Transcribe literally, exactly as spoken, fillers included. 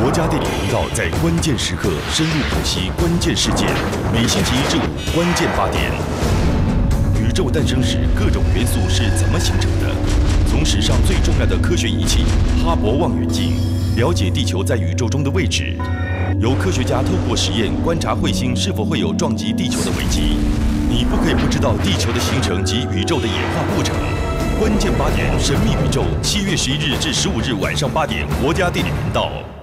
国家地理频道在关键时刻深入剖析关键事件，每星期一至五关键八点。宇宙诞生时，各种元素是怎么形成的？从史上最重要的科学仪器哈勃望远镜了解地球在宇宙中的位置。由科学家透过实验观察彗星是否会有撞击地球的危机。你不可以不知道地球的形成及宇宙的演化过程。关键八点，神秘宇宙，七月十一日至十五日晚上八点，国家地理频道。